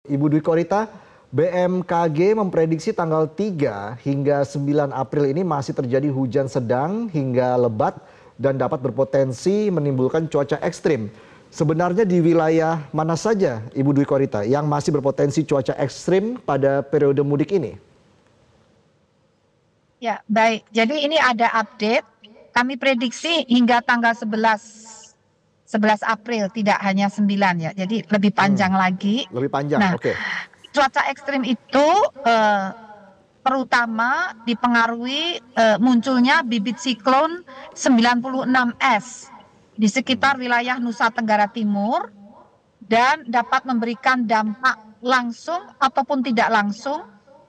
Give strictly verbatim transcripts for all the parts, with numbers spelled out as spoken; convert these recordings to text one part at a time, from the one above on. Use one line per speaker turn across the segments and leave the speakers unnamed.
Ibu Dwi Korita, B M K G memprediksi tanggal tiga hingga sembilan April ini masih terjadi hujan sedang hingga lebat dan dapat berpotensi menimbulkan cuaca ekstrim. Sebenarnya di wilayah mana saja, Ibu Dwi Korita, yang masih berpotensi cuaca ekstrim pada periode mudik ini?
Ya, baik. Jadi ini ada update. Kami prediksi hingga tanggal sebelas April, tidak hanya sembilan ya. Jadi lebih panjang
Hmm,
lagi.
lebih panjang,
Nah,
oke.
cuaca ekstrim itu eh, terutama dipengaruhi eh, munculnya bibit siklon sembilan puluh enam S di sekitar wilayah Nusa Tenggara Timur dan dapat memberikan dampak langsung ataupun tidak langsung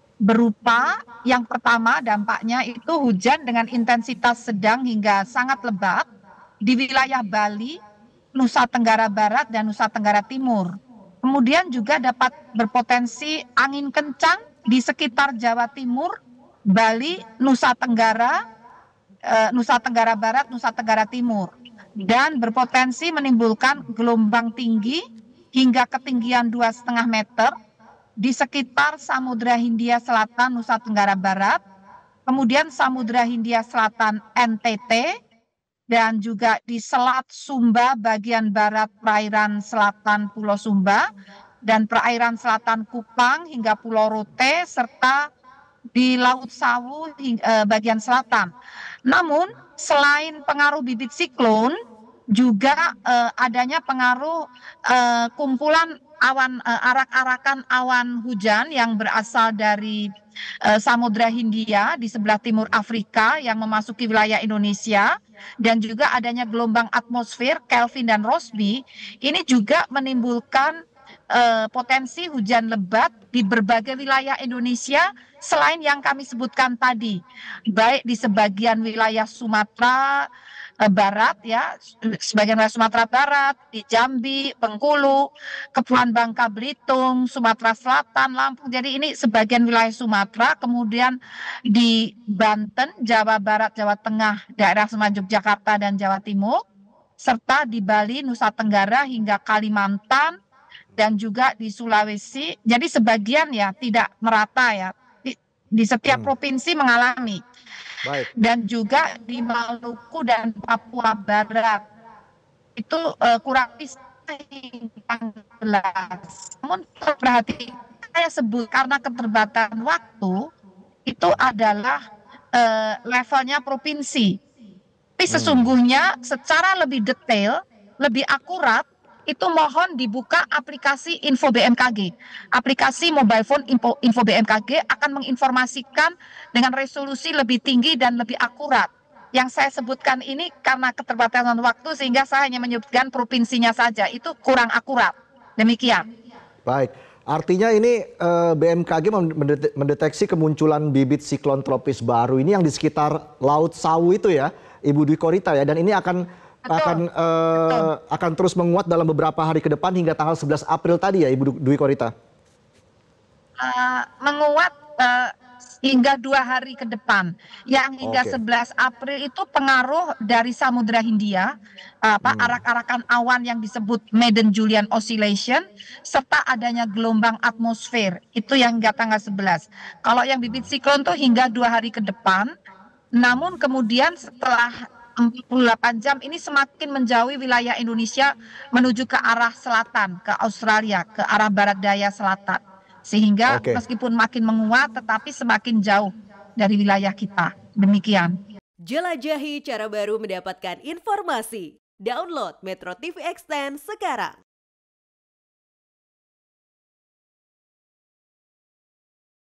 berupa yang pertama dampaknya itu hujan dengan intensitas sedang hingga sangat lebat di wilayah Bali, Nusa Tenggara Barat, dan Nusa Tenggara Timur. Kemudian juga dapat berpotensi angin kencang di sekitar Jawa Timur, Bali, Nusa Tenggara, eh, Nusa Tenggara Barat, Nusa Tenggara Timur. Dan berpotensi menimbulkan gelombang tinggi hingga ketinggian dua koma lima meter di sekitar Samudra Hindia Selatan, Nusa Tenggara Barat, kemudian Samudra Hindia Selatan N T T, dan juga di Selat Sumba bagian barat perairan selatan Pulau Sumba, dan perairan selatan Kupang hingga Pulau Rote, serta di Laut Sawu hingga, eh, bagian selatan. Namun, selain pengaruh bibit siklon, juga eh, adanya pengaruh eh, kumpulan awan eh, arak-arakan awan hujan yang berasal dari eh, Samudra Hindia di sebelah timur Afrika yang memasuki wilayah Indonesia, dan juga adanya gelombang atmosfer Kelvin dan Rossby. Ini juga menimbulkan eh, potensi hujan lebat di berbagai wilayah Indonesia selain yang kami sebutkan tadi, baik di sebagian wilayah Sumatera eh, Barat ya, sebagian wilayah Sumatera Barat, di Jambi, Bengkulu, Kepulauan Bangka Belitung, Sumatera Selatan, Lampung. Jadi ini sebagian wilayah Sumatera, kemudian di Banten, Jawa Barat, Jawa Tengah, daerah Semayog, Jakarta, dan Jawa Timur, serta di Bali, Nusa Tenggara, hingga Kalimantan, dan juga di Sulawesi. Jadi sebagian ya tidak merata ya, di, di setiap
Hmm,
provinsi mengalami.
baik.
Dan juga di Maluku dan Papua Barat itu eh, kurang lebih enam belas. Namun perhatikan, saya sebut karena keterbatasan waktu itu adalah eh, levelnya provinsi. Tapi
Hmm,
sesungguhnya secara lebih detail, lebih akurat, itu mohon dibuka aplikasi Info B M K G. Aplikasi mobile phone Info, Info B M K G akan menginformasikan dengan resolusi lebih tinggi dan lebih akurat. Yang saya sebutkan ini karena keterbatasan waktu sehingga saya hanya menyebutkan provinsinya saja. Itu kurang akurat. Demikian.
baik. Artinya ini eh, B M K G mendete- mendeteksi kemunculan bibit siklon tropis baru ini yang di sekitar Laut Sawu itu ya, Ibu Dwi Korita ya, dan ini akan akan
Betul, betul.
eh, akan terus menguat dalam beberapa hari ke depan hingga tanggal sebelas April tadi ya, Ibu Dwi Korita.
Eh, menguat eh, hingga dua hari ke depan. Yang hingga
Oke.
sebelas April itu pengaruh dari Samudra Hindia, apa
Hmm.
arak-arakan awan yang disebut Madden-Julian Oscillation, serta adanya gelombang atmosfer. Itu yang hingga tanggal sebelas. Kalau yang bibit siklon tuh hingga dua hari ke depan. Namun kemudian setelah empat puluh delapan jam ini semakin menjauhi wilayah Indonesia menuju ke arah selatan, ke Australia, ke arah barat daya selatan. Sehingga
Oke.
meskipun makin menguat tetapi semakin jauh dari wilayah kita. Demikian.
Jelajahi cara baru mendapatkan informasi. Download Metro T V Extend sekarang.